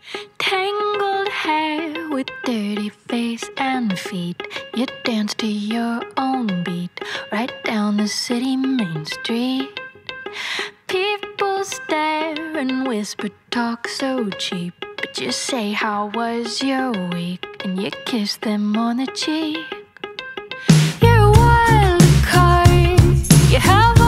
Tangled hair with dirty face and feet, you dance to your own beat, right down the city main street. People stare and whisper talk so cheap, but you say, how was your week? And you kiss them on the cheek. You're a wild card, you have